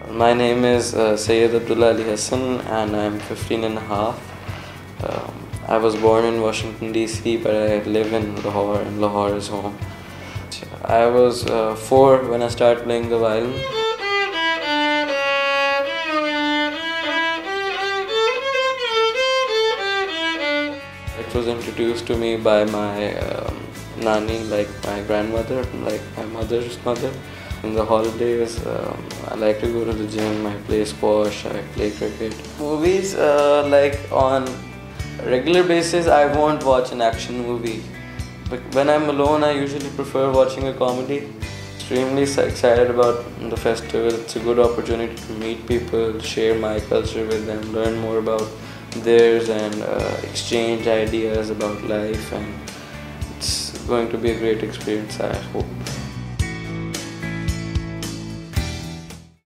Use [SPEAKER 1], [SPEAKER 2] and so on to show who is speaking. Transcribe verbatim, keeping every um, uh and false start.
[SPEAKER 1] My name is uh, Syed Abdullah Hassan and I'm fifteen and a half. Um, I was born in Washington D C but I live in Lahore and Lahore is home. I was uh, four when I started playing the violin. It was introduced to me by my um, nani, like my grandmother, like my mother's mother. In the holidays, um, I like to go to the gym, I play squash, I play cricket. Movies, uh, like on a regular basis, I won't watch an action movie. But when I'm alone, I usually prefer watching a comedy. Extremely excited about the festival. It's a good opportunity to meet people, share my culture with them, learn more about theirs and uh, exchange ideas about life, and it's going to be a great experience, I hope.